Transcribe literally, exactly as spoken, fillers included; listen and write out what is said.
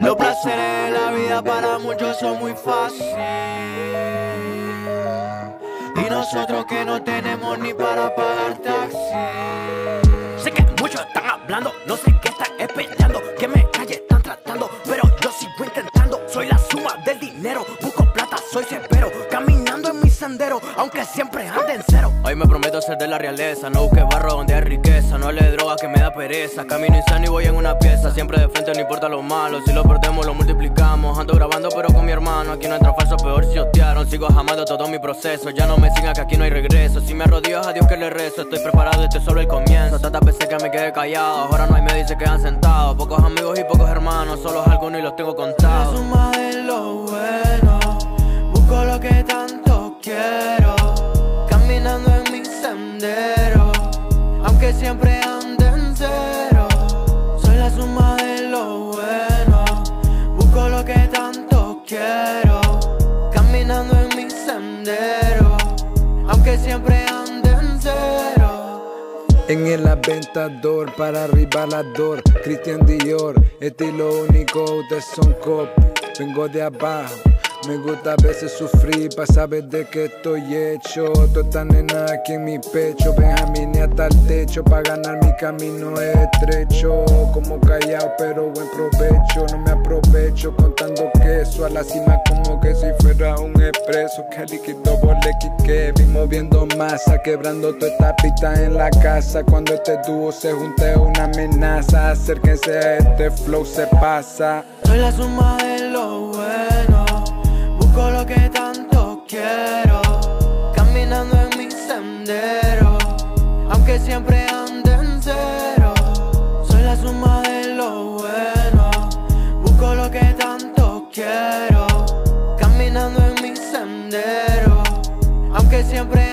Los placeres de la vida para muchos son muy fáciles, y nosotros que no tenemos ni para pagar taxi. Sé que muchos están hablando, no sé qué están esperando, que me calle están tratando, pero yo sigo intentando. Soy la suma del dinero, busco plata, soy severo, caminando en mi sendero, aunque siempre ande en cero. Hoy me prometo ser de la realeza, no busque barro donde hay riqueza, no le droga que me da pereza. Camino insano y voy en una pieza, siempre de frente no importa lo malo, si lo perdemos lo multiplicamos. Ando grabando pero con mi hermano, aquí no entra falso, peor si hostearon. Sigo amando todo mi proceso, ya no me sigan que aquí no hay regreso. Si me arrodillo a Dios que le rezo, estoy preparado, este es solo el comienzo. Tantas veces que me quedé callado, ahora no hay medio y se quedan sentados. Pocos amigos y pocos hermanos, solo algunos y los tengo contados. La suma de lo bueno, busco lo que tanto quiero, caminando en mi sendero, aunque siempre ande en cero. Soy la suma de lo bueno, busco lo que tanto quiero, caminando en mi sendero, aunque siempre ande en cero. En el aventador, para arriba la dor, Christian Dior, estilo único, ustedes son cop. Vengo de abajo, me gusta a veces sufrir para saber de qué estoy hecho. Toda esta nena aquí en mi pecho, Benjamín hasta el techo, para ganar mi camino es estrecho. Como callado pero buen provecho, no me aprovecho contando queso a la cima como que si fuera un expreso. Que líquido bolequi que vi moviendo masa, quebrando toda esta pista en la casa. Cuando este dúo se junte una amenaza, acérquense a este flow, se pasa. Soy la suma de lo bueno, busco lo que tanto quiero, caminando en mi sendero, aunque siempre ande en cero. Soy la suma de lo bueno, busco lo que tanto quiero, caminando en mi sendero, aunque siempre